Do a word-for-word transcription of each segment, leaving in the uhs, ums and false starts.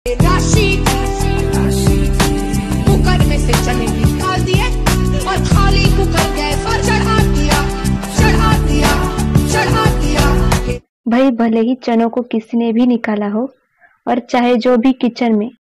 राशि कुकर में से चने निकाल दिए और खाली कुकर गैस पर चढ़ा दिया चढ़ा दिया चढ़ा दिया। भाई भले ही चनों को किसी ने भी निकाला हो और चाहे जो भी किचन में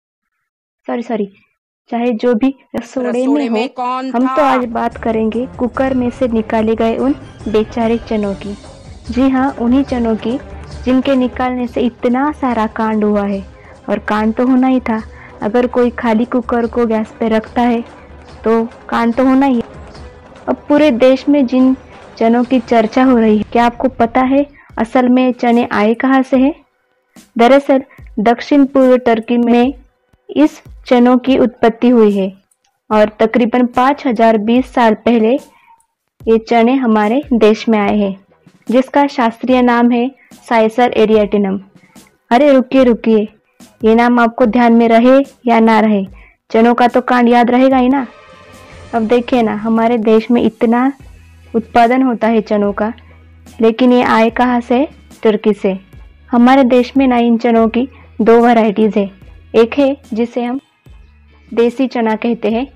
सॉरी सॉरी चाहे जो भी रसोड़े में हो, कौन हम था? तो आज बात करेंगे कुकर में से निकाले गए उन बेचारे चनों की। जी हाँ, उन्हीं चनों की जिनके निकालने से इतना सारा कांड हुआ है। और कांड तो होना ही था। अगर कोई खाली कुकर को गैस पे रखता है तो कांड तो होना ही है। अब पूरे देश में जिन चनों की चर्चा हो रही है, क्या आपको पता है असल में चने आए कहाँ से हैं? दरअसल दक्षिण पूर्व तुर्की में इस चनों की उत्पत्ति हुई है और तकरीबन पाँच हजार बीस साल पहले ये चने हमारे देश में आए हैं, जिसका शास्त्रीय नाम है साइसर एरिएटिनम। अरे रुकिए रुकिए, ये नाम आपको ध्यान में रहे या ना रहे, चनों का तो कांड याद रहेगा ही ना। अब देखिए ना, हमारे देश में इतना उत्पादन होता है चनों का, लेकिन ये आए कहाँ से? तुर्की से। हमारे देश में ना इन चनों की दो वैरायटीज है। एक है जिसे हम देसी चना कहते हैं,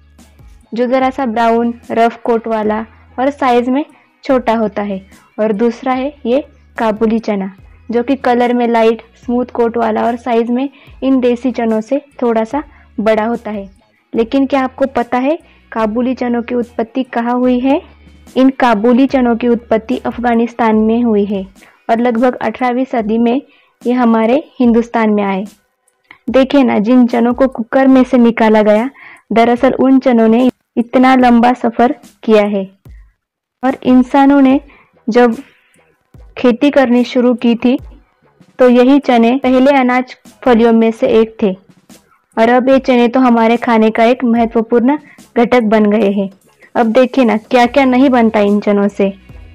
जो ज़रा सा ब्राउन रफ कोट वाला और साइज में छोटा होता है, और दूसरा है ये काबुली चना, जो कि कलर में लाइट स्मूथ कोट वाला और साइज में इन देसी चनों से थोड़ा सा बड़ा होता है। लेकिन क्या आपको पता है काबुली चनों की उत्पत्ति कहाँ हुई है? इन काबुली चनों की उत्पत्ति अफगानिस्तान में हुई है और लगभग अठारहवीं सदी में ये हमारे हिंदुस्तान में आए। देखिए ना, जिन चनों को कुकर में से निकाला गया, दरअसल उन चनों ने इतना लंबा सफर किया है। और इंसानों ने जब खेती करनी शुरू की थी तो यही चने पहले अनाज फलियों में से एक थे, और अब ये चने तो हमारे खाने का एक महत्वपूर्ण घटक बन गए हैं। अब देखिए ना, क्या क्या नहीं बनता इन चनों से।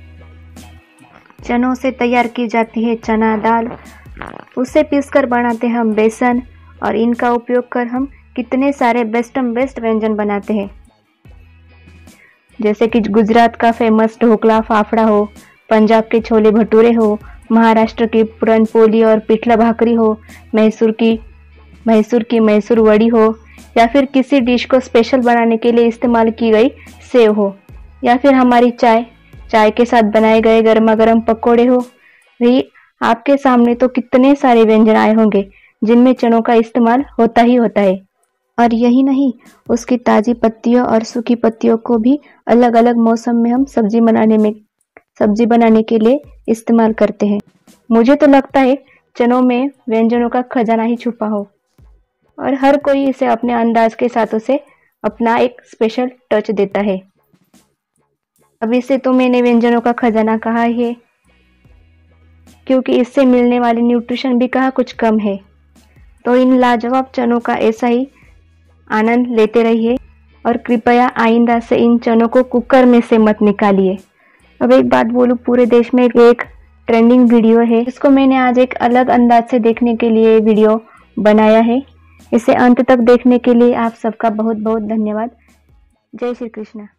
चनों से तैयार की जाती है चना दाल, उसे पीसकर बनाते हैं हम बेसन, और इनका उपयोग कर हम कितने सारे बेस्ट बेस्ट व्यंजन बनाते हैं, जैसे कि गुजरात का फेमस ढोकला फाफड़ा हो, पंजाब के छोले भटूरे हो, महाराष्ट्र की पूरन पोली और पिठला भाकरी हो, मैसूर की मैसूर की मैसूर वड़ी हो, या फिर किसी डिश को स्पेशल बनाने के लिए इस्तेमाल की गई सेव हो, या फिर हमारी चाय चाय के साथ बनाए गए गर्मा गर्म पकौड़े हो। भाई आपके सामने तो कितने सारे व्यंजन आए होंगे जिनमें चनों का इस्तेमाल होता ही होता है। और यही नहीं, उसकी ताज़ी पत्तियों और सूखी पत्तियों को भी अलग अलग मौसम में हम सब्जी बनाने में सब्जी बनाने के लिए इस्तेमाल करते हैं। मुझे तो लगता है चनों में व्यंजनों का खजाना ही छुपा हो, और हर कोई इसे अपने अंदाज के साथ उसे अपना एक स्पेशल टच देता है। अब इसे तो मैंने व्यंजनों का खजाना कहा है, क्योंकि इससे मिलने वाली न्यूट्रिशन भी कहाँ कुछ कम है। तो इन लाजवाब चनों का ऐसा ही आनंद लेते रहिए, और कृपया आइंदा से इन चनों को कुकर में से मत निकालिए। अब एक बात बोलूं, पूरे देश में एक ट्रेंडिंग वीडियो है, जिसको मैंने आज एक अलग अंदाज से देखने के लिए वीडियो बनाया है। इसे अंत तक देखने के लिए आप सबका बहुत बहुत धन्यवाद। जय श्री कृष्ण।